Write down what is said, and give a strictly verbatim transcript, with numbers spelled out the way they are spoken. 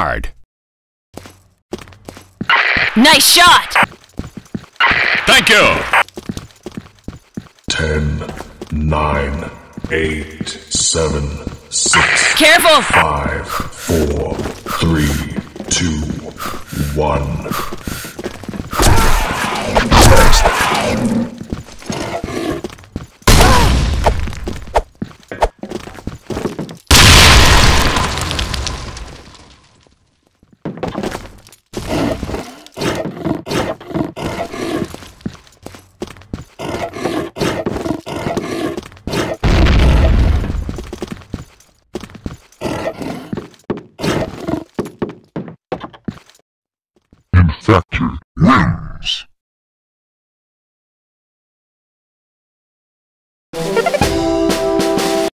hard. Nice shot! Thank you! Ten, nine, eight, seven, six, Careful! five, four, three, two, one. Infected win!